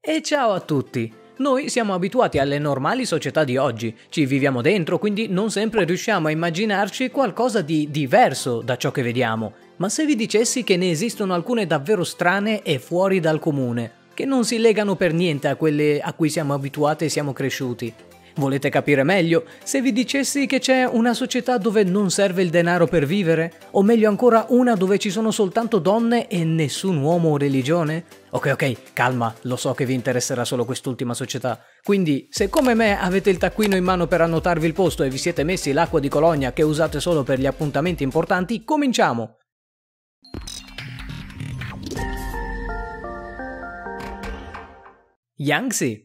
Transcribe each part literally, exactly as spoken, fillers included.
E ciao a tutti! Noi siamo abituati alle normali società di oggi, ci viviamo dentro, quindi non sempre riusciamo a immaginarci qualcosa di diverso da ciò che vediamo. Ma se vi dicessi che ne esistono alcune davvero strane e fuori dal comune, che non si legano per niente a quelle a cui siamo abituati e siamo cresciuti. Volete capire meglio? Se vi dicessi che c'è una società dove non serve il denaro per vivere? O meglio ancora una dove ci sono soltanto donne e nessun uomo o religione? Ok ok, calma, lo so che vi interesserà solo quest'ultima società. Quindi, se come me avete il taccuino in mano per annotarvi il posto e vi siete messi l'acqua di Cologna che usate solo per gli appuntamenti importanti, cominciamo! Yangtze.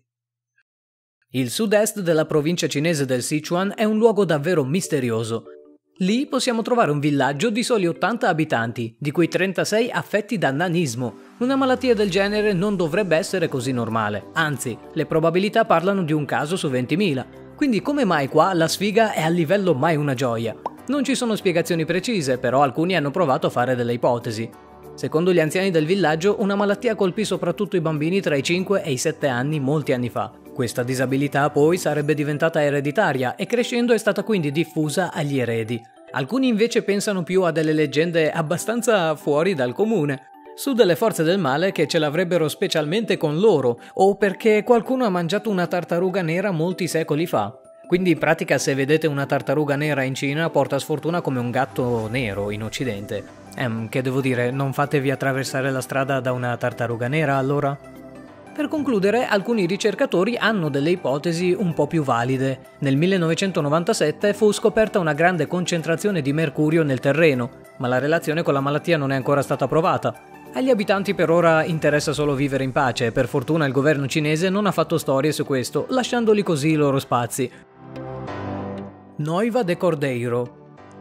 Il sud-est della provincia cinese del Sichuan è un luogo davvero misterioso. Lì possiamo trovare un villaggio di soli ottanta abitanti, di cui trentasei affetti da nanismo. Una malattia del genere non dovrebbe essere così normale, anzi, le probabilità parlano di un caso su ventimila. Quindi come mai qua la sfiga è a livello mai una gioia? Non ci sono spiegazioni precise, però alcuni hanno provato a fare delle ipotesi. Secondo gli anziani del villaggio, una malattia colpì soprattutto i bambini tra i cinque e i sette anni molti anni fa. Questa disabilità poi sarebbe diventata ereditaria e crescendo è stata quindi diffusa agli eredi. Alcuni invece pensano più a delle leggende abbastanza fuori dal comune, su delle forze del male che ce l'avrebbero specialmente con loro, o perché qualcuno ha mangiato una tartaruga nera molti secoli fa. Quindi in pratica se vedete una tartaruga nera in Cina porta sfortuna come un gatto nero in Occidente. Ehm, che devo dire, non fatevi attraversare la strada da una tartaruga nera allora? Per concludere, alcuni ricercatori hanno delle ipotesi un po' più valide. Nel millenovecentonovantasette fu scoperta una grande concentrazione di mercurio nel terreno, ma la relazione con la malattia non è ancora stata provata. Agli abitanti per ora interessa solo vivere in pace e per fortuna il governo cinese non ha fatto storie su questo, lasciandoli così i loro spazi. Noiva de Cordeiro.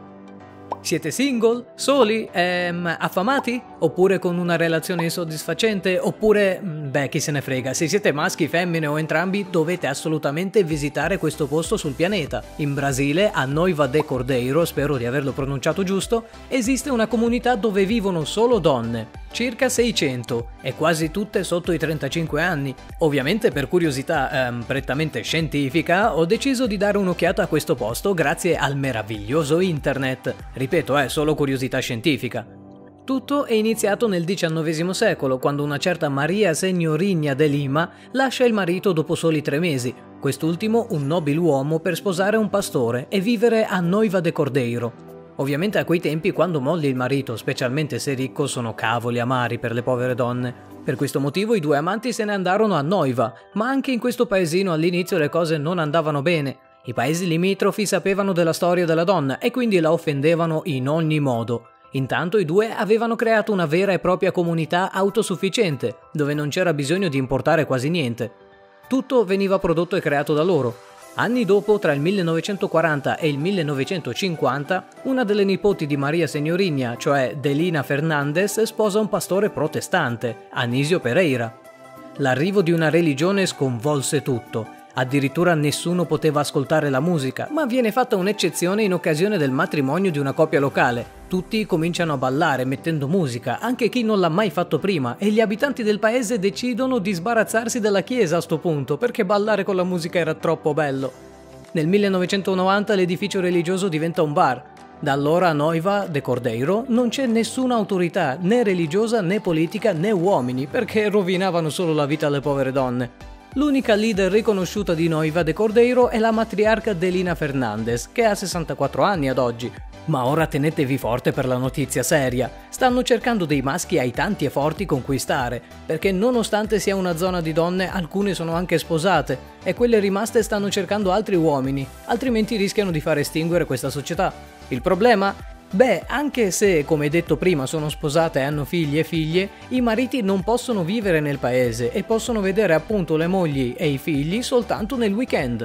Siete single? Soli? Ehm, affamati? Oppure con una relazione insoddisfacente? Oppure, beh, chi se ne frega, se siete maschi, femmine o entrambi dovete assolutamente visitare questo posto sul pianeta. In Brasile, a Noiva de Cordeiro, spero di averlo pronunciato giusto, esiste una comunità dove vivono solo donne, circa seicento, e quasi tutte sotto i trentacinque anni. Ovviamente per curiosità ehm, prettamente scientifica ho deciso di dare un'occhiata a questo posto grazie al meraviglioso internet. Ripeto, è solo curiosità scientifica. Tutto è iniziato nel diciannovesimo secolo, quando una certa Maria Signorinha de Lima lascia il marito dopo soli tre mesi, quest'ultimo un nobiluomo per sposare un pastore e vivere a Noiva de Cordeiro. Ovviamente a quei tempi quando molli il marito, specialmente se ricco, sono cavoli amari per le povere donne. Per questo motivo i due amanti se ne andarono a Noiva, ma anche in questo paesino all'inizio le cose non andavano bene. I paesi limitrofi sapevano della storia della donna e quindi la offendevano in ogni modo. Intanto i due avevano creato una vera e propria comunità autosufficiente, dove non c'era bisogno di importare quasi niente. Tutto veniva prodotto e creato da loro. Anni dopo, tra il millenovecentoquaranta e il millenovecentocinquanta, una delle nipoti di Maria Signorinha, cioè Delina Fernandez, sposa un pastore protestante, Anísio Pereira. L'arrivo di una religione sconvolse tutto. Addirittura nessuno poteva ascoltare la musica, ma viene fatta un'eccezione in occasione del matrimonio di una coppia locale. Tutti cominciano a ballare mettendo musica, anche chi non l'ha mai fatto prima, e gli abitanti del paese decidono di sbarazzarsi dalla chiesa a sto punto, perché ballare con la musica era troppo bello. Nel millenovecentonovanta l'edificio religioso diventa un bar. Da allora a Noiva de Cordeiro non c'è nessuna autorità, né religiosa né politica né uomini, perché rovinavano solo la vita alle povere donne. L'unica leader riconosciuta di Noiva de Cordeiro è la matriarca Delina Fernandez, che ha sessantaquattro anni ad oggi. Ma ora tenetevi forte per la notizia seria. Stanno cercando dei maschi aitanti e forti conquistare, perché nonostante sia una zona di donne, alcune sono anche sposate, e quelle rimaste stanno cercando altri uomini, altrimenti rischiano di far estinguere questa società. Il problema? Beh, anche se, come detto prima, sono sposate e hanno figli e figlie, i mariti non possono vivere nel paese e possono vedere appunto le mogli e i figli soltanto nel weekend.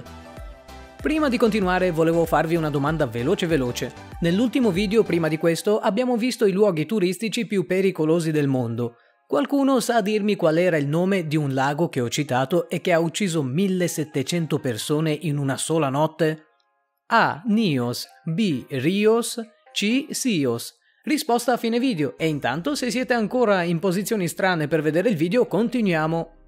Prima di continuare volevo farvi una domanda veloce veloce. Nell'ultimo video prima di questo abbiamo visto i luoghi turistici più pericolosi del mondo. Qualcuno sa dirmi qual era il nome di un lago che ho citato e che ha ucciso millesettecento persone in una sola notte? A. Nios, B. Rios, C. Sios. Risposta a fine video, e intanto se siete ancora in posizioni strane per vedere il video continuiamo.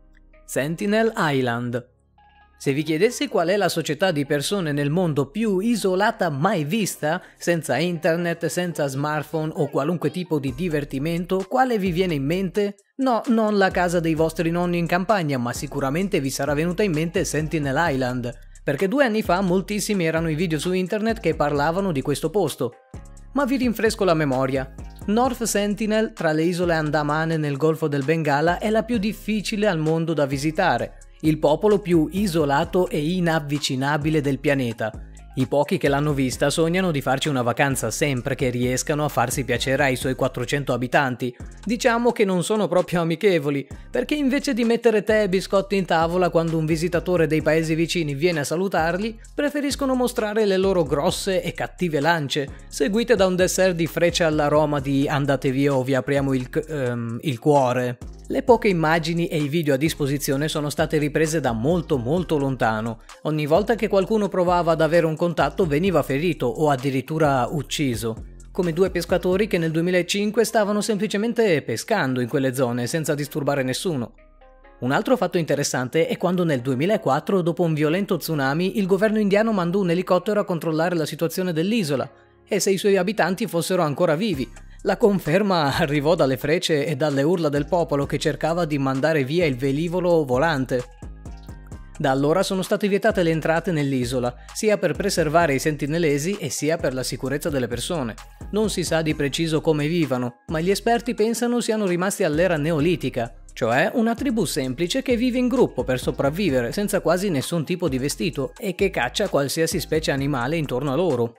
Sentinel Island. Se vi chiedessi qual è la società di persone nel mondo più isolata mai vista, senza internet, senza smartphone o qualunque tipo di divertimento, quale vi viene in mente? No, non la casa dei vostri nonni in campagna, ma sicuramente vi sarà venuta in mente Sentinel Island, perché due anni fa moltissimi erano i video su internet che parlavano di questo posto. Ma vi rinfresco la memoria. North Sentinel, tra le isole Andamane nel Golfo del Bengala, è la più difficile al mondo da visitare. Il popolo più isolato e inavvicinabile del pianeta. I pochi che l'hanno vista sognano di farci una vacanza sempre che riescano a farsi piacere ai suoi quattrocento abitanti. Diciamo che non sono proprio amichevoli, perché invece di mettere tè e biscotti in tavola quando un visitatore dei paesi vicini viene a salutarli, preferiscono mostrare le loro grosse e cattive lance, seguite da un dessert di frecce all'aroma di "andate via o vi apriamo il, um, il cuore". Le poche immagini e i video a disposizione sono state riprese da molto molto lontano. Ogni volta che qualcuno provava ad avere un contatto veniva ferito o addirittura ucciso. Come due pescatori che nel duemilacinque stavano semplicemente pescando in quelle zone senza disturbare nessuno. Un altro fatto interessante è quando nel duemilaquattro, dopo un violento tsunami, il governo indiano mandò un elicottero a controllare la situazione dell'isola e se i suoi abitanti fossero ancora vivi. La conferma arrivò dalle frecce e dalle urla del popolo che cercava di mandare via il velivolo volante. Da allora sono state vietate le entrate nell'isola, sia per preservare i sentinelesi e sia per la sicurezza delle persone. Non si sa di preciso come vivano, ma gli esperti pensano siano rimasti all'era neolitica, cioè una tribù semplice che vive in gruppo per sopravvivere senza quasi nessun tipo di vestito e che caccia qualsiasi specie animale intorno a loro.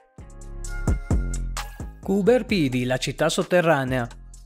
Coober Pedy, la città sotterranea.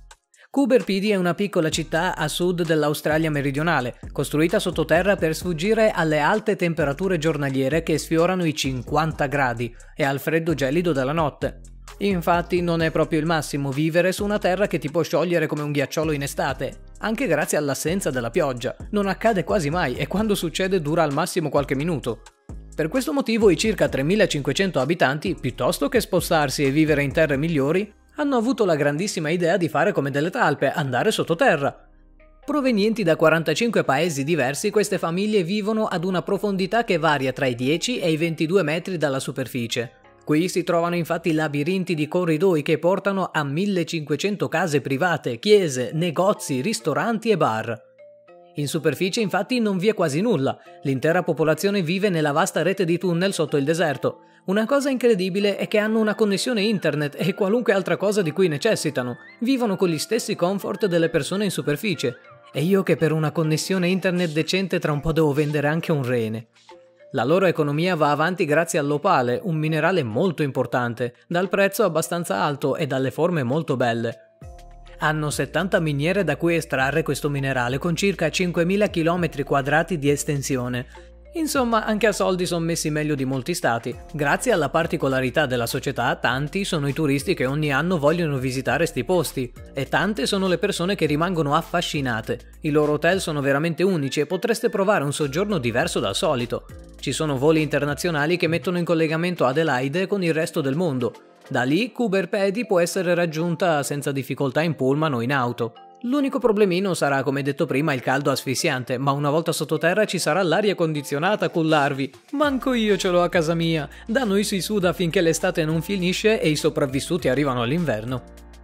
Coober Pedy è una piccola città a sud dell'Australia meridionale, costruita sottoterra per sfuggire alle alte temperature giornaliere che sfiorano i cinquanta gradi e al freddo gelido della notte. Infatti non è proprio il massimo vivere su una terra che ti può sciogliere come un ghiacciolo in estate, anche grazie all'assenza della pioggia. Non accade quasi mai e quando succede dura al massimo qualche minuto. Per questo motivo i circa tremilacinquecento abitanti, piuttosto che spostarsi e vivere in terre migliori, hanno avuto la grandissima idea di fare come delle talpe, andare sottoterra. Provenienti da quarantacinque paesi diversi, queste famiglie vivono ad una profondità che varia tra i dieci e i ventidue metri dalla superficie. Qui si trovano infatti labirinti di corridoi che portano a millecinquecento case private, chiese, negozi, ristoranti e bar. In superficie infatti non vi è quasi nulla, l'intera popolazione vive nella vasta rete di tunnel sotto il deserto. Una cosa incredibile è che hanno una connessione internet e qualunque altra cosa di cui necessitano, vivono con gli stessi comfort delle persone in superficie. E io che per una connessione internet decente tra un po' devo vendere anche un rene. La loro economia va avanti grazie all'opale, un minerale molto importante, dal prezzo abbastanza alto e dalle forme molto belle. Hanno settanta miniere da cui estrarre questo minerale con circa cinquemila chilometri quadrati di estensione. Insomma, anche a soldi sono messi meglio di molti stati. Grazie alla particolarità della società, tanti sono i turisti che ogni anno vogliono visitare sti posti e tante sono le persone che rimangono affascinate. I loro hotel sono veramente unici e potreste provare un soggiorno diverso dal solito. Ci sono voli internazionali che mettono in collegamento Adelaide con il resto del mondo. Da lì Coober Pedy può essere raggiunta senza difficoltà in pullman o in auto. L'unico problemino sarà, come detto prima, il caldo asfissiante, ma una volta sottoterra ci sarà l'aria condizionata a cullarvi. Manco io ce l'ho a casa mia. Da noi si suda finché l'estate non finisce e i sopravvissuti arrivano all'inverno.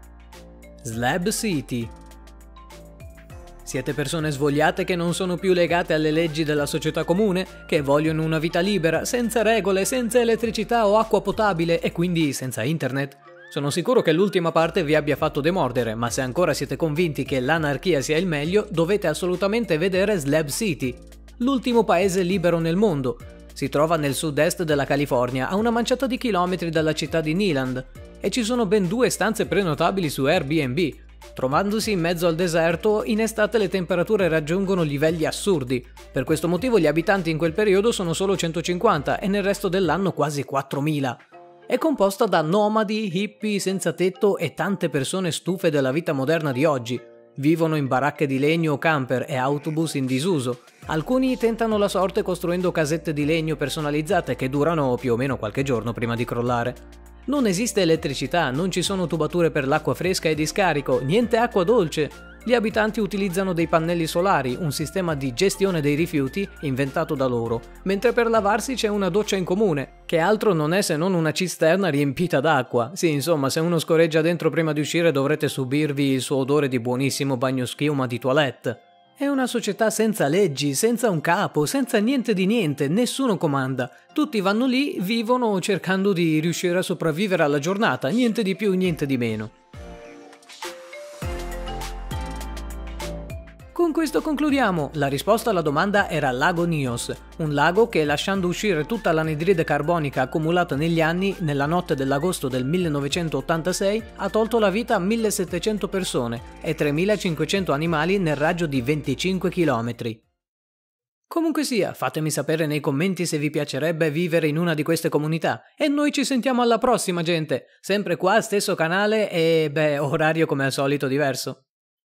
Slab City. Siete persone svogliate che non sono più legate alle leggi della società comune, che vogliono una vita libera, senza regole, senza elettricità o acqua potabile e quindi senza internet? Sono sicuro che l'ultima parte vi abbia fatto demordere, ma se ancora siete convinti che l'anarchia sia il meglio, dovete assolutamente vedere Slab City, l'ultimo paese libero nel mondo. Si trova nel sud-est della California, a una manciata di chilometri dalla città di Neeland, e ci sono ben due stanze prenotabili su Airbnb. Trovandosi in mezzo al deserto, in estate le temperature raggiungono livelli assurdi. Per questo motivo gli abitanti in quel periodo sono solo centocinquanta e nel resto dell'anno quasi quattromila. È composta da nomadi, hippie, senza tetto e tante persone stufe della vita moderna di oggi. Vivono in baracche di legno, camper e autobus in disuso. Alcuni tentano la sorte costruendo casette di legno personalizzate che durano più o meno qualche giorno prima di crollare. Non esiste elettricità, non ci sono tubature per l'acqua fresca e di scarico, niente acqua dolce. Gli abitanti utilizzano dei pannelli solari, un sistema di gestione dei rifiuti inventato da loro, mentre per lavarsi c'è una doccia in comune, che altro non è se non una cisterna riempita d'acqua. Sì, insomma, se uno scorreggia dentro prima di uscire dovrete subirvi il suo odore di buonissimo bagnoschiuma di toilette. È una società senza leggi, senza un capo, senza niente di niente, nessuno comanda. Tutti vanno lì, vivono cercando di riuscire a sopravvivere alla giornata, niente di più, niente di meno. Con questo concludiamo. La risposta alla domanda era Lago Nyos, un lago che, lasciando uscire tutta l'anidride carbonica accumulata negli anni, nella notte dell'agosto del millenovecentottantasei ha tolto la vita a millesettecento persone e tremilacinquecento animali nel raggio di venticinque chilometri. Comunque sia, fatemi sapere nei commenti se vi piacerebbe vivere in una di queste comunità e noi ci sentiamo alla prossima, gente, sempre qua, stesso canale e beh, orario come al solito diverso.